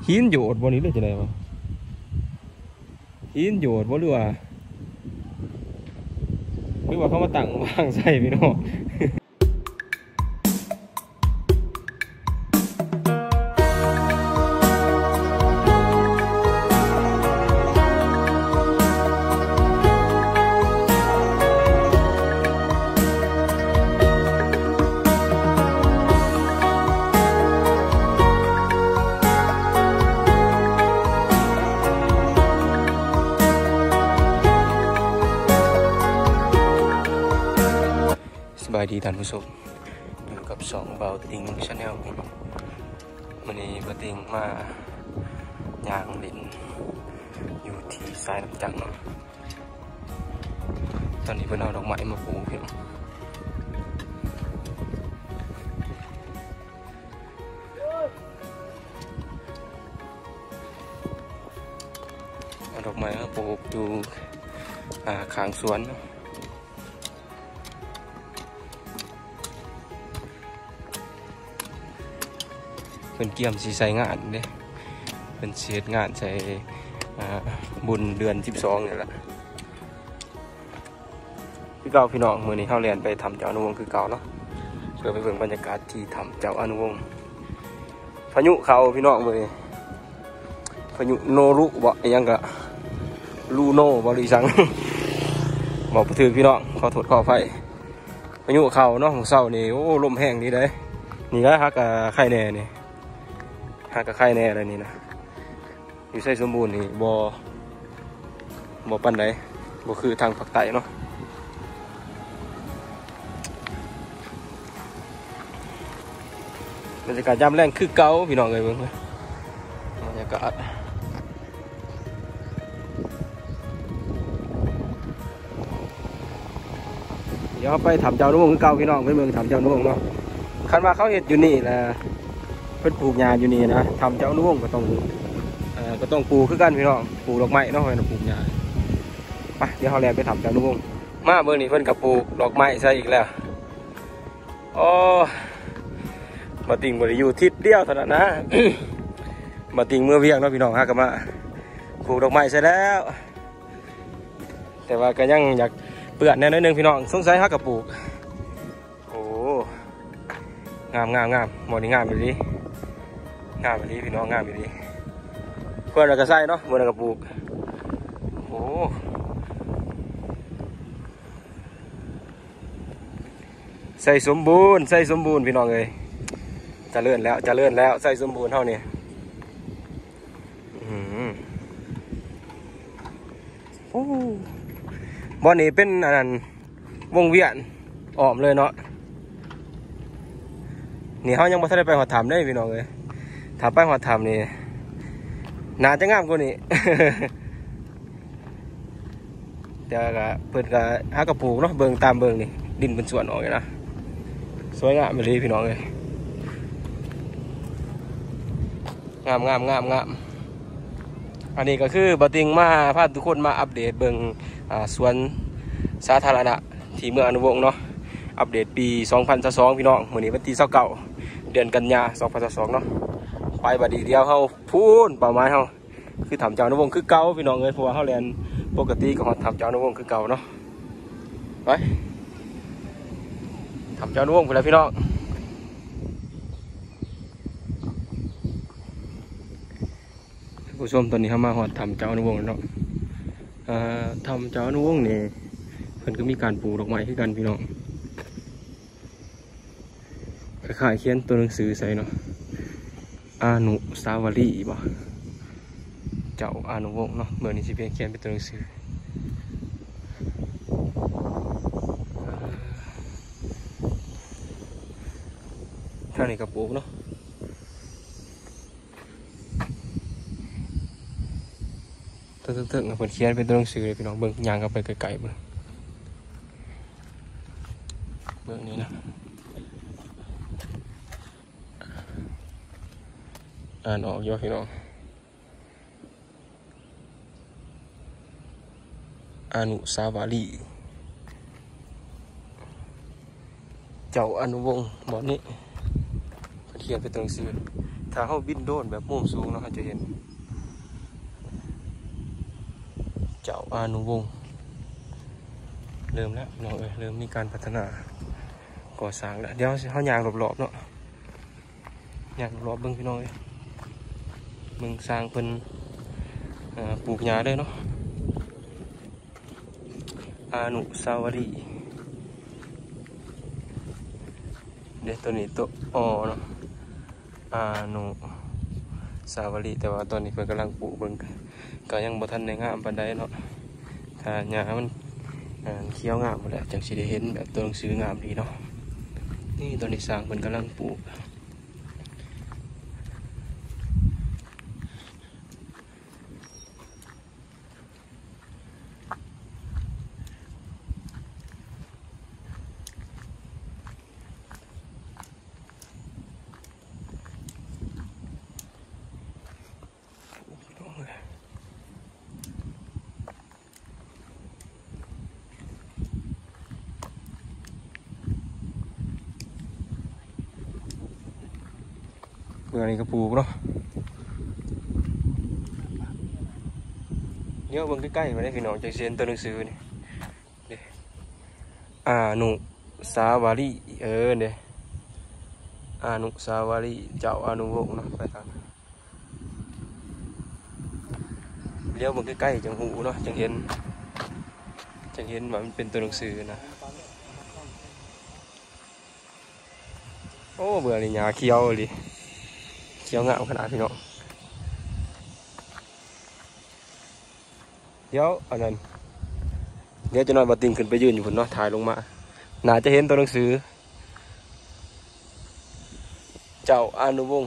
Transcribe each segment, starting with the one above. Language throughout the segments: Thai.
หินโยดบนนี้เลยจะไหนวะหินโยดบ่หรือว่าเขามาตั้งวางใส่พี่น้องสบายดีท่านผู้ชมอยู่กับสองเบาติงชาแนลวันนี้เบาติงมาย่างลินอยู่ที่สายน้ำจังตอนนี้เพิ่นเอาดอกไม้มาปลูกพี่น้องเอาดอกไม้มาปลูกอยู่ข้างสวนเป็นเกี่ยมสีใส่งานเด้เป็นเสียดงานใส่บุญเดือน12นี่แหละพี่เก่าพี่น้องมื้อนี้เข้าเรียนไปทำเจ้าอนุวงศ์คือเก่าเนาะเพื่อไปเบิ่งบรรยากาศที่ทำเจ้าอนุวงศ์พายุเขาพี่น้องมื้อนี้พายุโนรุบ่ยังก็ลูโนบ่หรือสัง บอกบ่ถูกพี่น้องขอโทษขออภัยพายุเขาเนาะของเช้านี่โอ้ลมแห้งนี่เด้นี่ก็ฮักไข่แน่นี่หากระไข่แน่อะไรนี่นะอยู่ใส่สมบูรณ์นี่บ่ปันใดบ่คือทางภาคใต้เนาะบรรยากาศยามแรงคือเก่าพี่น้องเลยเบิ่งบรรยากาศเดี๋ยวไปทำเจ้านุ่งคือเก่าพี่น้องไปเมืองทำเจ้านุ่งเนาะคันว่าเขาเห็ดอยู่นี่แหละเพิ่นปลูกหญ้าอยู่นี่นะทำเจ้านุ่งก็ต้องปลูกคือกันพี่น้องปลูกดอกไม้เนาะให้ปลูกหญ้าไปเดี๋ยวเขาแลนไปทำเจ้านุ่งมาเบิ่งนี่เพิ่นกับปลูกดอกไม้ใส่อีกแล้วอ๋อมาติงบ่ได้อยู่ทิศเดียวเท่านั้นนะ มาติงเมื่อเวียงเนาะพี่น้องฮะก็มาปลูกดอกไม้ใส่แล้วแต่ว่าก็ยังอยากเปื้อนแน่นิดนึงพี่น้องสงสัยฮะกับปลูกโอ้งามหมดนี่งามไปดิงามไปดิพี่น้องงามไปดิเพื่อนเราก็ใส่เนาะเพื่อนเราก็ปลูกโอ้ใส่สมบูรณ์พี่น้องเลยจะเลื่อนแล้วใส่สมบูรณ์เท่านี้โอ้บ่อนี้เป็นอันนั้นวงเวียนอ้อมเลยเนาะนี่เขายังไม่ได้ไปหัดถามได้พี่น้องเลยถามไปหัดถามนี่น่าจะงามกว่านี้ แต่ก็เปิดก็หากระปูกเนาะเบิ่งตามเบิ่งนี่ดินเป็นส่วนออกเลยนะสวยงามเลยพี่น้องเลยงามอันนี้ก็คือบัติงมาพาทุกคนมาอัปเดตเบิ่งสวนสาธารณะที่เมืองอนุวงศ์เนาะอัปเดตปี2022พี่น้องมื้อนี้วันที่29เดือนกันยา2022เนาะไปบัดดีเดียวเฮาพูนเป้าหมายเฮาคือทำเจ้าอนุวงศ์คือเก่าพี่น้องเอ้ยเพราะว่าเฮาเรียนปกติก็ทำเจ้าอนุวงศ์คือเก่าเนาะไปทำเจ้าอนุวงศ์ไปแล้วพี่น้องผู้ชมตอนนี้เฮามาฮอดทำเจ้าอนุวงศ์แล้วเนาะทำเจ้าอนุวงศ์นี่เพิ่นก็มีการปลูกดอกไม้คือกันพี่น้องคล้ายๆเขียนตัวหนังสือใส่เนาะอนุสาวรีย์บ่เจ้าอนุวงศ์เนาะเมื่อนี้สิเพียงเขียนเป็นตัวหนังสือท่านี้ก็ปลูกเนาะตึกๆเพิ่นเขียนเป็นตัวหนังสือเลยพี่น้องเบิ่งย่างกันไปไกลๆเบิ่งนี้นะอ่านออกอยู่พี่น้องอนุสาวรีย์เจ้าอนุวงศ์บ่นี้เขียนเป็นตัวหนังสือถ้าเขาบินโดรนแบบมุมสูงเนาะเขาจะเห็นเจ้าอานุวงศ์เริ่มแล้วเนาะเริ่มมีการพัฒนาก่อสร้างแล้วเดี๋ยวเขายางรอบๆเนาะยางรอบเบิ้งพี่น้องมึงสร้างเป็นปลูกหญ้าได้เนาะอานุสาวรีย์เดี๋ยวตัวนี้ตัวอ๋อเนาะอานุสาวรีย์แต่ว่าตอนนี้เพิ่นกำลังปลูกเบิ่งก็ยังบ่ทันได้งามปานใดเนาะถ้าหญ้ามันเขียวงามหมดแล้วจังสิได้เห็นแบบตัวหนังสืองามดีเนาะนี่ตอนนี้สร้างเพิ่นกำลังปลูกเมื่อนี้ก็ปลูกเนาะเดี๋ยวเบิ่งใกล้ๆมาได้พี่น้องจังสิเห็นตัวหนังสือนี่อานุสาวรีย์เด้อานุสาวรีย์เจ้าอานุวงศ์เนาะไปทางเลี้ยวเบิ่งใกล้ๆจังหูเนาะจังเห็นว่ามันเป็นตัวหนังสือนะโอ้เบื่อเลยหญ้าเขียวเลยเขียวงามขนาดพี่น้องเดี๋ยวอันนั้นเดี๋ยวจะนอนบัดติงขึ้นไปยืนอยู่บนเนาะถ่ายลงมาน่าจะเห็นตัวหนังสือเจ้าอานุวงศ์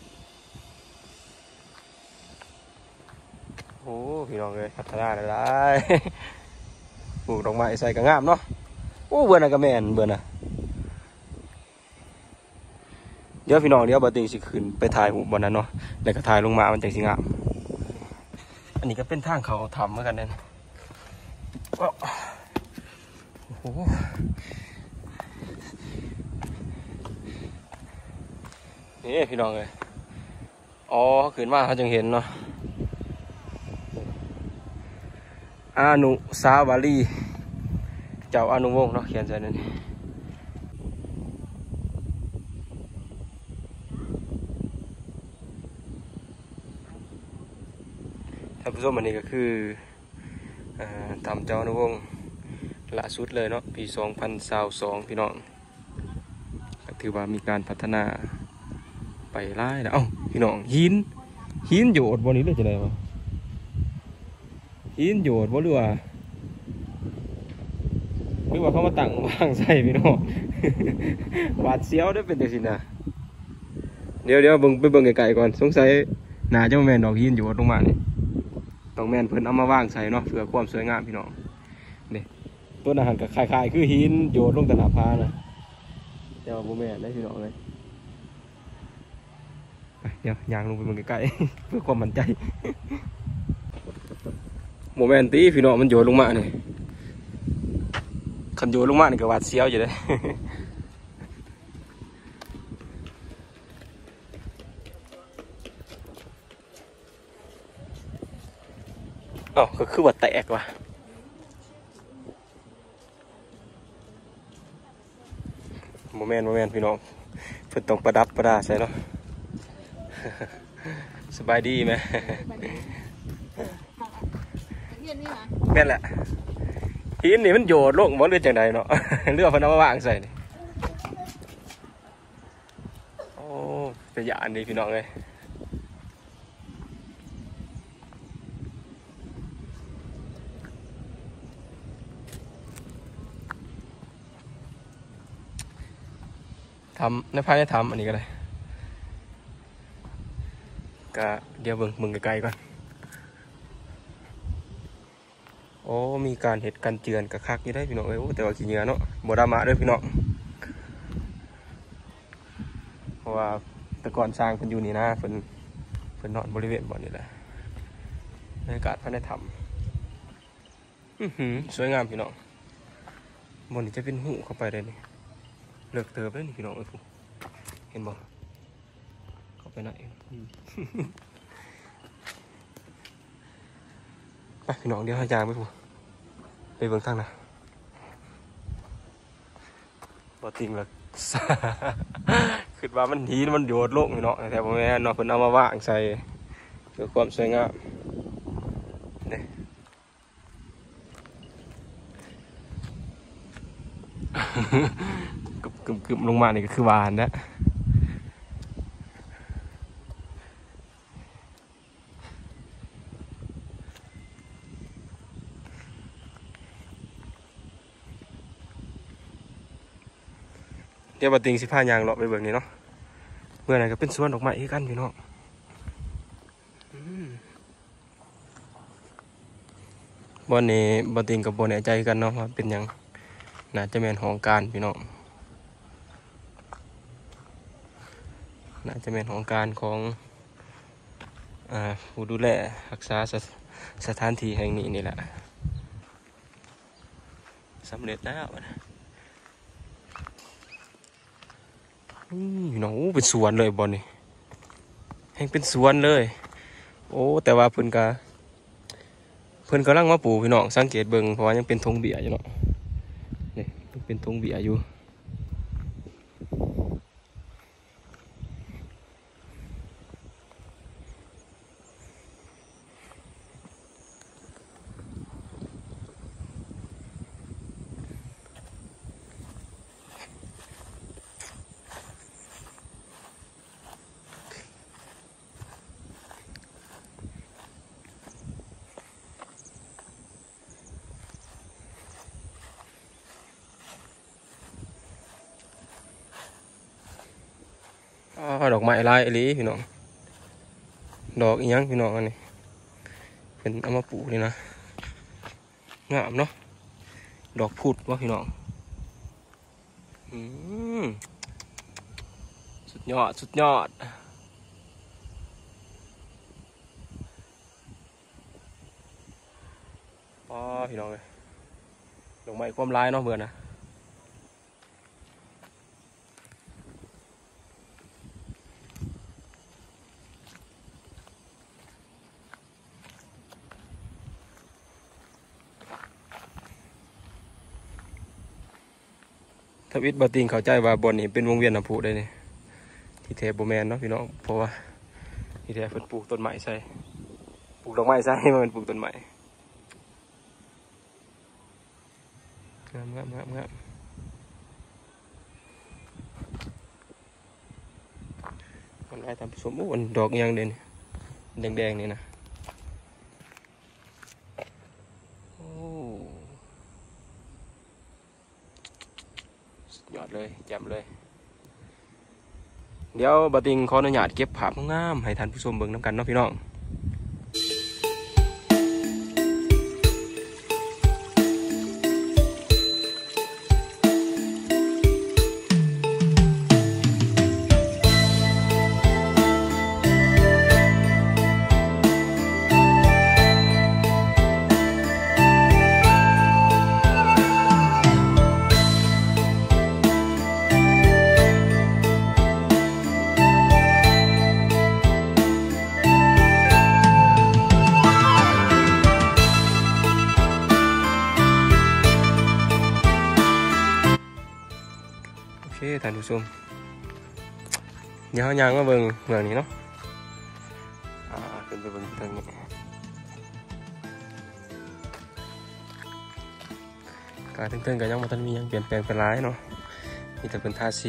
โอ้พี่น้องเลยพัฒนาได้ปลูกดอกไม้ใส่กระงามเนาะโอ้เบื่อน่ะก็แม่นเบื่อน่ะเดี๋ยวพี่น้องเดี๋ยวบัดติงสิขึ้นไปถ่ายหูบนนั้นเนาะแล้วก็ถ่ายลงมามันจังสิงามอันนี้ก็เป็นทางเขาทำเหมือนกันเนี่ยโอ้โหนี่พี่น้องเลยอ๋อขึ้นมาเขาจึงเห็นเนาะอานุสาวรีย์เจ้าอานุวงศ์เนาะเขียนใส่นั่นท่านผู้ชมอันนี้ก็คือทำเจ้าอานุวงศ์ล่าสุดเลยเนาะปี2022พี่น้องถือว่ามีการพัฒนาไปไล่แล้วพี่น้องหินโยดบนนี้เลยจะไหนวะหินโยดบ่หรือว่าเขามาตั้งวางใส่พี่น้องหวาดเสียวได้เป็นจังซี่นะเดี๋ยวเบิ่งไปเบิ่งไกลๆก่อนสงสัยน่าจะแม่นดอกหินโยดลงมานี่ต้องแม่นเพิ่นเอามาวางใส่เนาะเพื่อความสวยงามพี่น้องนี่ต้นอาหารก็คล้ายๆคือหินโยดลงแต่หน้าผานะแต่ว่าบ่แม่นได้พี่น้องเลยเดี๋ยวยางลงไปเบิ่งใกล้ๆเพื่อความมั่นใจโมเมนต์ตีพี่น้องมันโยนลงมาเนี่ยคันโยนลงมานี่ก็หวาดเสียวอยู่เลยก็คือว่าแตกว่ะโมเมนต์พี่น้องเพิ่นต้องประดับประดาใส่เนาะสบายดีไหมแม่นแหละหินนี่มันโยดลงบ่เรือจังใดเนาะเรือเพิ่นเอามาวางใส่นี่โอ้เป็นยานนี่พี่น้องเลยทำในภายในทำอันนี้ก็เลยก็เดี๋ยวเบิ่งไกลๆก่อนโอ้มีการเห็ดกันเจือนกับคักอยู่ได้พี่น้องเอ้ยแต่ว่าขี้เหงื่อเนาะบ่ดราม่าเด้อพี่น้องเพราะว่าแต่ก่อนสร้างเพิ่นอยู่นี่นะเพิ่นนอนบริเวณบ่อนี่แหละบรรยากาศภายในถ้ำสวยงามพี่น้องบ่อนี่จะเป็นหูเข้าไปเลยนี่เลิกเติบเลยนี่พี่น้องเอ้ยเห็นบ่เข้าไปไหนไปพี่น้องเดี๋ยวให้ยางไปพูไปเบิ่งทางนะบ่ติงละ คิดว่ามันหีมันโยดโลกนี่เนาะแต่บ่แม่นเนาะเพิ่นเอามาวางใส่เพื่อความสวยงามเด้กึบลงมานี่ก็คือหวานนะเดี๋ยวบ่ติงสิพายางเลาะไปเบิ่งนี่เนาะเมื่อไหร่ก็เป็นสวนดอกไม้คือกันพี่น้องบ่นี้บ่ติงกับบ่แน่ใจกันเนาะว่าเป็นหยังน่าจะแม่นของการพี่น้องน่าจะเป็นของการของผู้ดูแลรักษาสถานที่แห่งนี้นี่แหละสำเร็จแล้วพี่น้องเป็นสวนเลยบอนนี่แห่งเป็นสวนเลยโอ้แต่ว่าเพิ่นกำลังมาปลูกพี่น้องสังเกตเบิ่งเพราะว่ายังเป็นธงเบี้ยอยู่เนาะนี่เป็นธงเบี้ยอยู่ดอกไม้ลายอีหลีพี่น้องดอกอีหยังพี่น้องอันนี้เป็นเอามาปลูกนี่นะงามเนาะดอกพุดวะพี่น้องสุดยอดสุดยอดพี่น้องเลยดอกไม้ความลายเนาะเบื่อนะทวิตบาติงเข้าใจว่าบอลนี่เป็นวงเวียนน้ำพุได้เนี่ยที่แท้โบแมนเนาะพี่น้องเพราะว่าที่แท้เพิ่นปลูกต้นไม้ใส่ปลูกดอกไม้ใส่ให้มันปลูกต้นไม้งามมันได้ทำผสมอ้วนดอกยังเด่นแดงนี่นะโอ้ยอดเลยแจ่มเลยเดี๋ยวบาติงขออนุญาตเก็บภาพงามให้ท่านผู้ชมเบิ่งน้ำกันเนาะพี่น้องโอเคท่านผู้ชมเดี๋ยวย่างมาเบิ่งเมืองนี้เนาะขึ้นไปเบิ่งทางนี้การเทิงๆกันยังบ่ทันมียังเปลี่ยนแปลงไปหลายเนาะมีแต่เป็นทาสี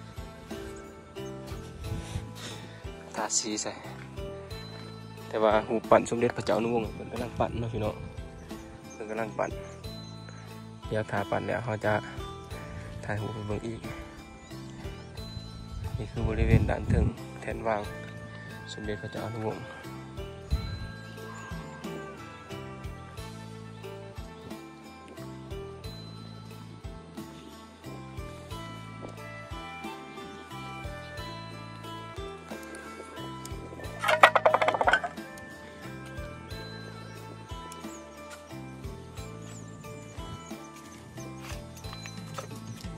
ใส่แต่ว่าหูปั่นสมเด็จพระเจ้าอนุวงศ์เพิ่นกำลังปั่นเนาะพี่น้องเพิ่นกำลังปั่นเดี๋ยวถ้าปั่นแล้วเขาจะถ่ายหูไปเบิ่งอีกนี่คือบริเวณด้านถึงแทนวางสมเด็จพระเจ้าอนุวงศ์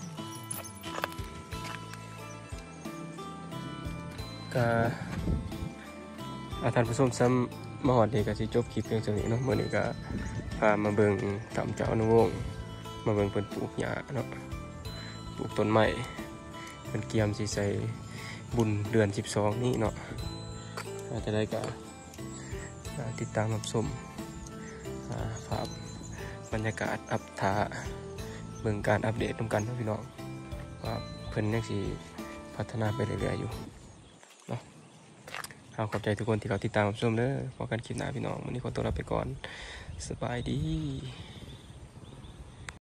ก็ท่านผู้ชมซ้ำมาหอดเด็กก็สิจบคลิปเพียงเท่านี้เนาะมื้อนี้ก็พามาเบิ่งทำเจ้าอนุวงศ์มาเบิ่งเพิ่นปลูกหญ้าเนาะปลูกต้นไม้เพิ่นเกียมสิใส่บุญเดือน12นี้เนาะอาจจะได้ก็ติดตามรับชมภาพบรรยากาศอัปถาเบิ่งการอัปเดตร่วมกันนะพี่น้องว่าเพิ่นยังสิพัฒนาไปเรื่อยๆอยู่เนาะขอบใจทุกคนที่เขาติดตามรับชมเด้อพบกันคลิปหน้าพี่น้องวันนี้ขอตัวลาไปก่อนสบายดี